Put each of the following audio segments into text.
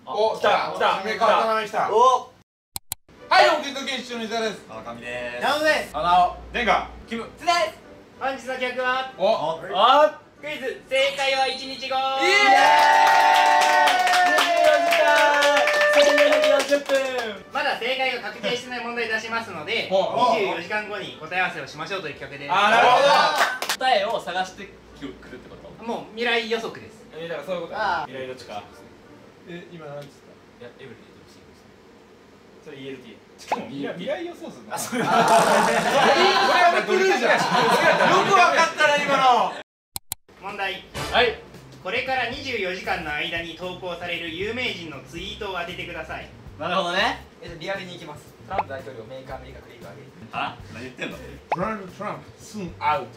お、来た来た。メーカー頭に来た。 お。 はい、お聞き一緒にいたです。 川上です。 なのでレンガ、キム。 つです。本日の企画はお、 クイズ正解は1日後。 イエーイ。 1440分。まだ正解が確定してない問題出しますので、24時間後に答え合わせをしましょうという企画です。 あ、なるほど。 答えを探してくるってこと？ もう未来予測です。 だからそういうことあ未来どっちか。今何つった？ いや、エブリデイで欲しいです。 それ ELT。未来予想するの？ あ、それ。 これはクルーじゃん。よくわかったな今の。 問題。 はい。 これから24時間の間に投稿される有名人のツイートを当ててください。 なるほどね。 リアルに行きます。トランプ大統領メーカーアメリカクリエイト上げ。 あ、何言ってんの？ トランプ soon out。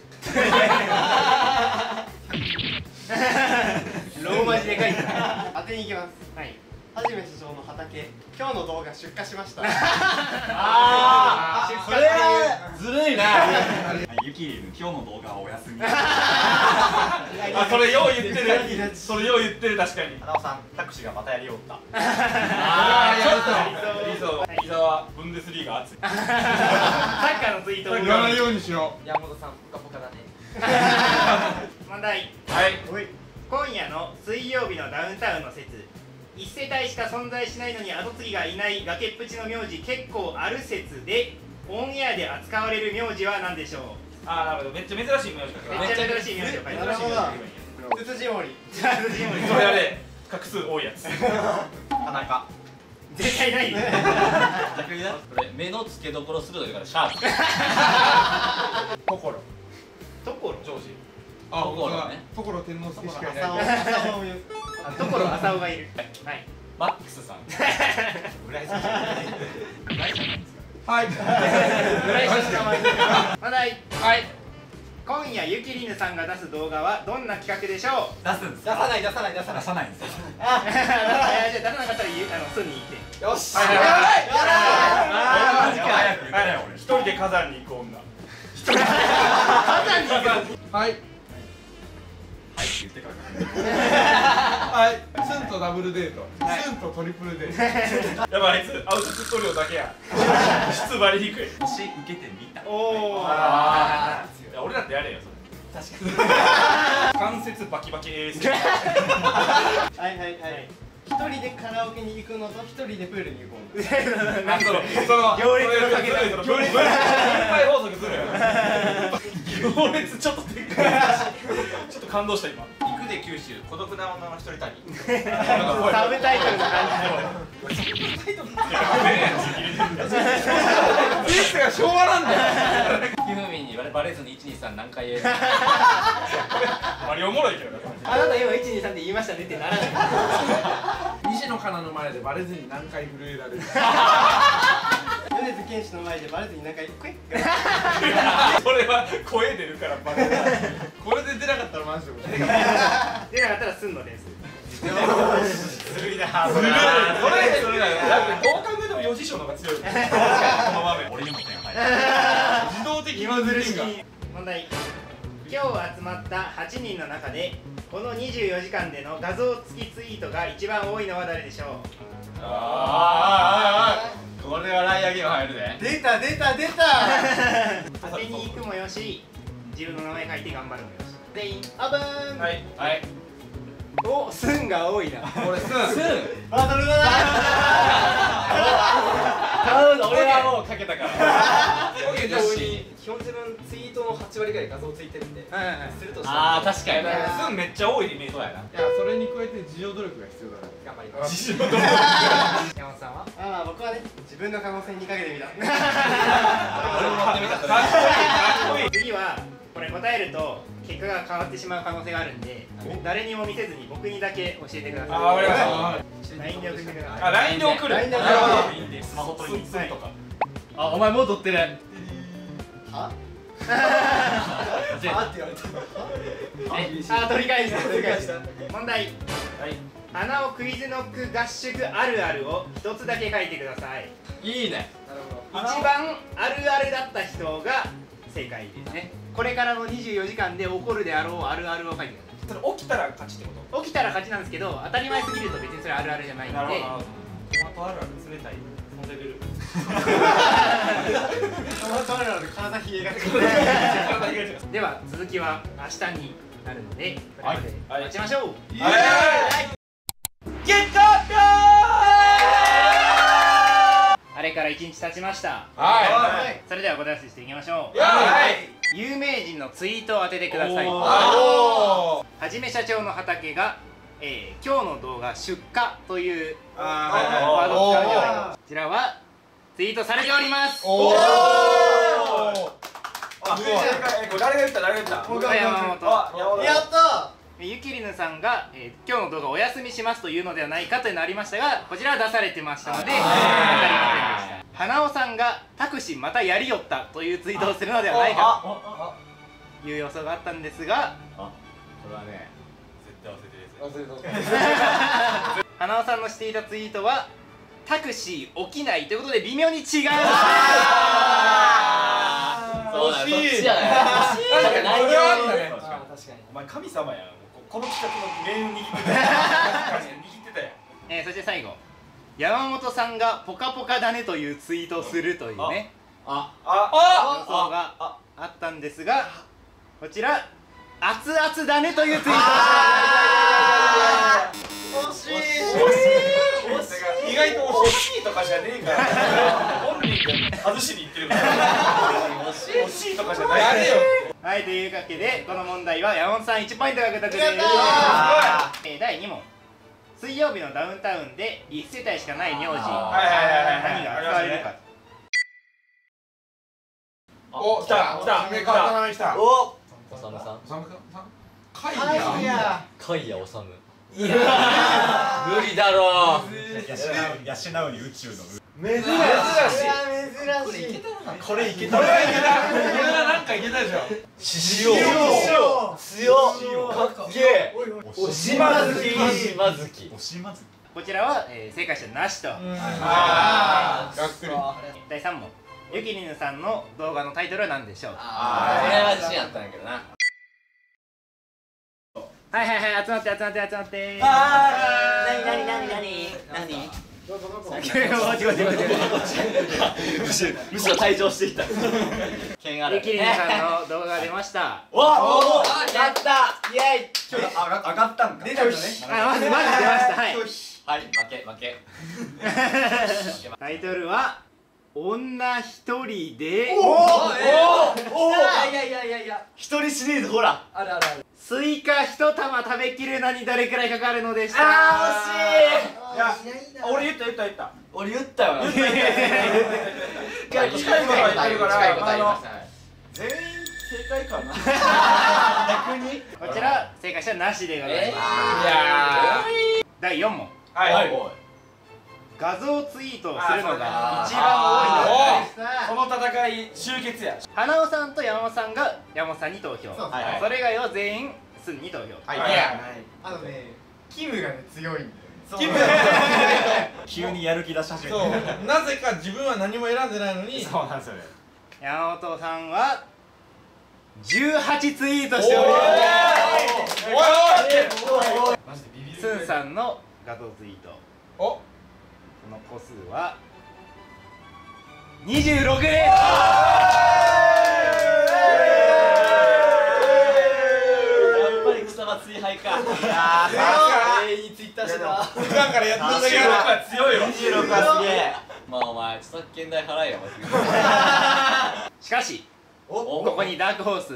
ローマ字で書いてある。 当てに行きます。 はい。 はじめ首相の畑。今日の動画出荷しました。 ああ、それはずるいな。 ゆきりん、今日の動画はお休み。 あ、それよう言ってる。それよう言ってる、確かに。 花尾さん、タクシーがまたやりおった。 ああ、ちょっと。いいぞ。伊沢、ブンデスリーガ熱い。 サッカーのツイートを言わないようにしよ山本さん、ポカポカだね。 問題。 う。はい。 今夜の水曜日のダウンタウンの説。一世帯しか存在しないのに後継ぎがいない崖っぷちの名字結構ある説でオンエアで扱われる名字は何でしょう。 ああ、なるほど。めっちゃ珍しい名字か。 めっちゃ珍しい名字を書いてます。 つつじ森。 じゃあ藤森それあれ、画数多いやつ。 田中。 絶対ないよ。 逆にね、これ目の付けどころ鋭いからシャープ。 ところ。 ところ。 ジョージ。 ところね。 ところ天皇助しかいない。 ところ浅尾がいる。はい。 マックスさん。 浦井さん。浦井さんなんですか。 はい。 村井さんの名前。問題。 はい。 今夜ゆきりぬさんが出す動画はどんな企画でしょう。 出すんですか。 出さない出さない出さない。 出さないんですよ。 じゃあ出さなかったらすんに言って。 よし。 はい。 マジか。早く言ったよ俺。 一人で火山に行く女。はい。 はいって言ってから。 はい。スンとダブルデート。スンとトリプルデート。やばい、あいつアウトプット量だけや。質張りにくい。 星受けてみた。 おお。 いや、俺だってやれよ、それ。 確かに。 関節バキバキ AS。 はいはいはい。一人でカラオケに行くのと一人でプールに行こう。 行列のかけ方。 行列。分配法則するよ。行列ちょっとでっかい。ちょっと感動した今。 行くで九州、孤独な女の一人旅。 サブタイトルの感じ。 ペースが昭和なんだよ。 ひふみんにバレずに123何回言える。 マリオおもろいけどね。 あなた今123って言いましたねってならない。 西野カナの前でバレずに何回震えられる。 米津玄師の前でバレずに何回クイッ。 それは声出るからバレない。これで出なかったらマジで面白い。 出なかったらすんのです。 ずるいな。 それだよ。だってどう考えても吉祥の方が強い。この場面。 俺にも点入る。 自動的に芋づる式。問題。今日集まった8人の中でこの24時間での画像付きツイートが一番多いのは誰でしょう。 これはライアーゲーム入るで。 出た出た出た。 当てに行くもよし、自分の名前書いて頑張るもよし。 全員オープン。 はいはい。 お、すんが多いな。 俺スン。 バトルだな。 俺はもうかけたから。 基本自分ツイートの8割ぐらい画像ついてるんで。するとしたら。 ああ、確かにね。 スンめっちゃ多いイメージ。 そうやな。 いや、それに加えて自助努力が必要だね。 頑張ります。 自助努力。 山本さんは。 ああ、僕はね、自分の可能性にかけてみた。 俺も乗ってみた。 かっこいい。 次はこれ答えると結果が変わってしまう可能性があるんで、誰にも見せずに僕にだけ教えてください。 あ、わかりました。 LINE で送ってください。 あ、LINE で送る。 LINE で送る。 スマホ取りにスンとか。 あ、お前もう撮ってる。 は？ あって言われた。 あ、取り返した。問題。花尾クイズノック合宿あるあるを一つだけ書いてください。 いいね。 一番あるあるだった人が正解ですね。これからの24時間で起こるであろうあるあるを書いてください。 それ起きたら勝ちってこと？ 起きたら勝ちなんですけど、当たり前すぎると別にそれあるあるじゃないんで。 なるほど。トマトあるある冷たい存在出る。 トマトあるある体冷えがち。 では続きは明日になるので、それまで待ちましょう。 結果発表。 あれから1日経ちました。 はい。 それでは答え合わせしていきましょう。 はい。 有名人のツイートを当ててください。 おー。 はじめ社長の畑が、今日の動画出荷というワードを使うじゃないか。こちらはツイートされております。 おお。 誰が言った？誰が言った？ 山本。 やったゆきりぬさんが、今日の動画お休みしますというのではないかというのありましたが、こちらは出されてましたので分かりませんでした。花尾さんがタクシーまたやりよったというツイートをするのではないかという予想があったんですが、 これはね、絶対忘れてるやつ。 花尾さんのしていたツイートはタクシー起きないということで微妙に違う。 そうだ、そっちじゃない。内容にね。確かに。お前神様やん。この企画の命運握ってたやん。握ってたやん。 そして最後、山本さんがポカポカだねというツイートをするというね予想があったんですが、こちら熱々だねというツイートをしました。 意外と惜しいとかじゃねえから。本人が外しに行ってるから。惜しいとかじゃない。 やれよ。 はい、というわけでこの問題は山本さん1ポイント獲得です。第2問、水曜日のダウンタウンで1世帯しかない名字、何が使われるか。 お、来た。決め方が来た。 お、 おさむさん。 おさむさん。カイやかいやおさむ。いや無理だろう。 養うに宇宙の。 珍しい。 これいけた。 これはいけた。なんかいけたでしょ。 強っ。かっけえ。 おしまずき。 おしまずき。 こちらは、正解者なしと。 がっくり。 第3問、ゆきりぬさんの動画のタイトルは何でしょう。 これは自信あったんやけどな。 はいはいはい、集まって。何むしろ退場してきた。剣ある。 ゆきりぬさんの動画が出ました。 お、やったイエイ。 上がったんか。 出たのね。 まず出ました。はい。 はい、負け。 タイトルは女一人でいや一人シリーズほら。 ある。 スイカ一玉食べきるのにどれくらいかかるのでした。 惜いや、俺言った。 俺言ったよな。 近いこと言ってるから近いこと言いましたね。 全員正解かな。逆に。 こちら正解者なしでございます。第4問、 はい。 画像ツイートをするのが一番多いので、 この戦い終結や。 花尾さんと山本さんが山本さんに投票、それ以外は全員すんに投票。 あのね、キムがね強いんだよ。 急にやる気出し始めそう。 た。 なぜか自分は何も選んでないのに。 そうなんですよね。 山本さんは18ツイートしております。スンさんの画像ツイート、 お。 その個数は26です。 やっぱり草場追敗か。全員ツイッターしてた。 普段からやってるだけ 26は強いよ。 26はすげえ。まあお前著作権代払えよ。 しかしここにダークホース、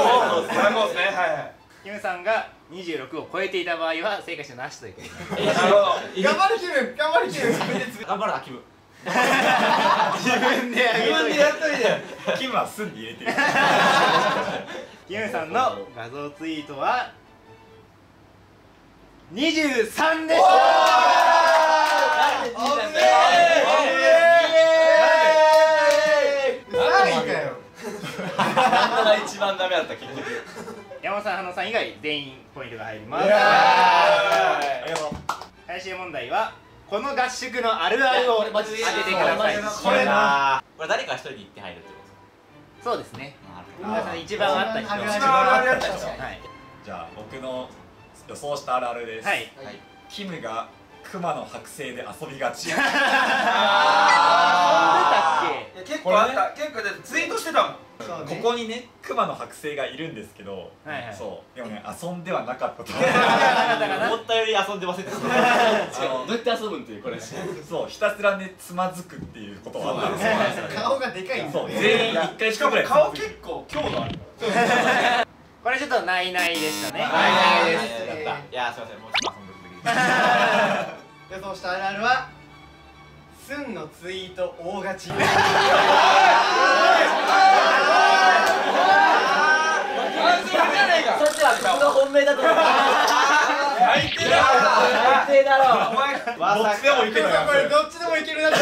キムさんが26を超えていた場合は正解者なしということで。 頑張るキム。 頑張る、秋部。 自分であげといて。 やっといて。 キムはすんで入れてる。 キムさんの画像ツイートは23でした。 なんが一番ダメだった結局。 山本さん、花尾さん以外全員ポイントが入ります。最終問題はこの合宿のあるあるを当ててください。 これな。これ誰か一人で行って入るってこそうですね。皆さん一番あった人。 一番あるやった人。 はい。 じゃあ僕の予想したあるあるです。 はい。 キムがクマの剥製で遊びがち。 ああー結構あった。結構でツイートしてたもん。ここにね、クマの剥製がいるんですけど、そうでもね、遊んではなかったと思う。 思ったより遊んでませんでした。どうやって遊ぶんっていうこれ。 そう、ひたすらね、つまずくっていうことはあったんですよ。 顔がでかいんですそう、全員1回しかぐらい。 顔結構強度ある。 これちょっとないないでしたね。 ないです。いやすみません、もうちょっと遊んでる時に。 予想したあるあるはスンのツイート大勝ち。 そっちは僕の本命だと思う。 最低だろ。 最低だろ。 お前、どっちでもいけるやん。 これどっちでもいけるなと。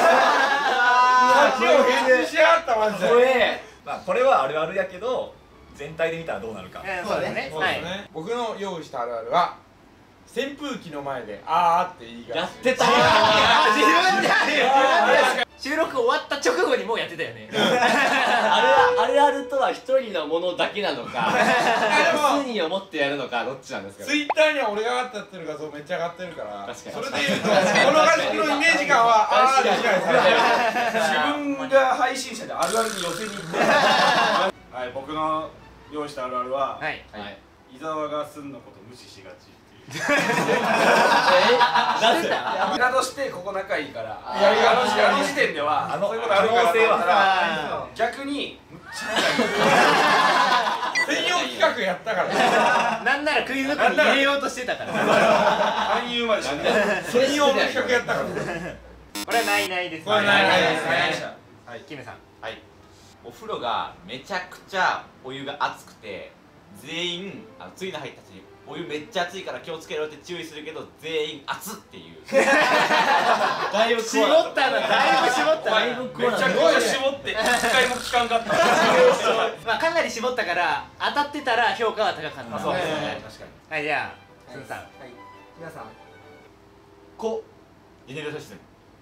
返事しやがったマジで。 まあこれはあるあるやけど、全体で見たらどうなるか。 そうだね。はい。 僕の用意したあるあるは扇風機の前であーって言いがち。 やってた。 自分で収録終わった直後にもうやってたよね。 あるあるとは一人のものだけなのか、 でも数人を持ってやるのか、どっちなんですか。 ツイッターには俺が上がったってる画像めっちゃ上がってるから、 確かにそれで言うとこの画像のイメージ感はあーで理解されてる。 自分が配信者であるあるに寄せに行って。はい、僕の用意したあるあるは、伊沢がスンのこと無視しがち。 なぜだとしてここ仲いいから、あの時点ではそういうこと可あるから能性は逆に専用企画やったから。 なんならクイズノックに入れようとしてたから。 勧誘までして専用の企画やったから。 これはないないですね。 これはないないですね。 はい、キムさん。 はい。お風呂がめちゃくちゃお湯が熱くて、全員ついの入ったちお湯めっちゃ熱いから気をつけろって注意するけど全員熱っていう。だいぶ絞ったな、だいぶ絞ったな。 だいぶめちゃくちゃ絞って一回も聞かんかった。 まあかなり絞ったから当たってたら評価は高かった。 そうですね。確かに。 はい、じゃあスンさん。 皆さんジェネレーションシステム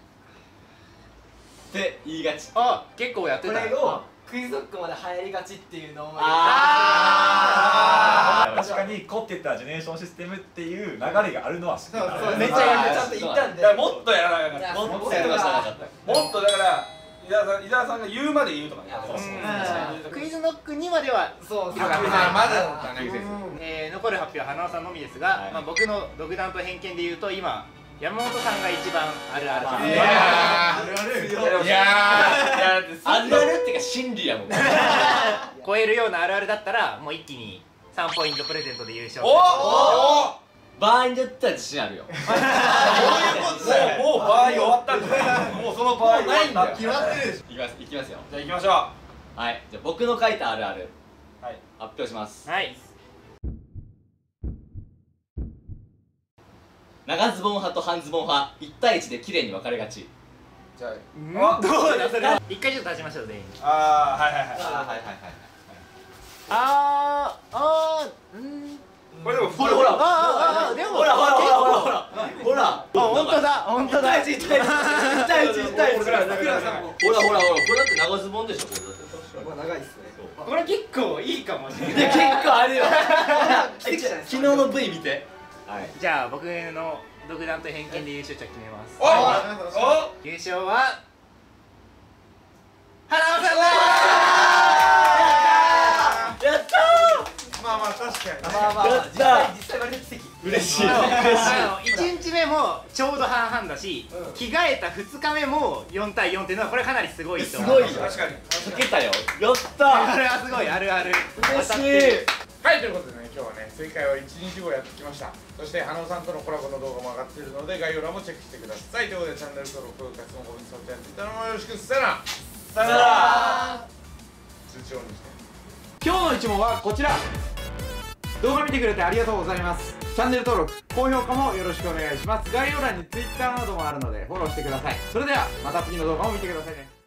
って言いがち。 あ、結構やってた。 これをクイズノックまで入りがちっていうのを確かにコって言ったらジェネレーションシステムっていう流れがあるのは知ってた。 めっちゃちゃんと言ったんで、 もっとやらなかった。 もっとやらなかった。 もっとだから伊沢さんが言うまで言うとかね。 クイズノック2まではそうまだだったね。 残る発表は花尾さんのみですが、まあ僕の独断と偏見で言うと今山本さんが一番あるある。 いやあるあるっていうか真理やもん。 超えるようなあるあるだったらもう一気に3ポイントプレゼントで優勝。 場合によっては自信あるよ。 もう場合終わったんだよ。もうその場合ないんだよ。 決まってるでしょ。 いきますよ。 じゃあ行きましょう。 はい、じゃあ僕の書いたあるあるはい発表します。 はい。 長ズボン派と半ズボン派1対1で綺麗に分かれがち。 じゃあどうだそれ。一回ちょっと立ちましょう全員。 ああはいはいはい。これでもほらほらでもほらほら本当だ本当だ。 1対1ほらこれだって長ズボンでしょ。 長いっすね。 これ結構いいかもしれない。 結構あるよ。昨日の V 見て。 じゃあ僕の独断と偏見で優勝者決めます。 お優勝は花尾さんだー。 やったまあまあ確かにね。 実際割と奇跡。 嬉しい。 1日目もちょうど半々だし、着替えた2日目も4対4っていうのはこれかなりすごいと思う。 すごいよ。 確かに。 解けたよ。やった。 これはすごいあるある。 嬉しい。 はい、ということでね、今日はね、正解は1日後やってきました。そして、花尾さんとのコラボの動画も上がっているので、概要欄もチェックしてください。ということで、チャンネル登録、高評価、質問、コメント、サブチャンネル、Twitter の方もよろしく。さよなら。 さよなら。 通知オンにして。 今日の一問はこちら。動画見てくれてありがとうございます。チャンネル登録、高評価もよろしくお願いします。概要欄に Twitter などもあるのでフォローしてください。それではまた次の動画も見てくださいね。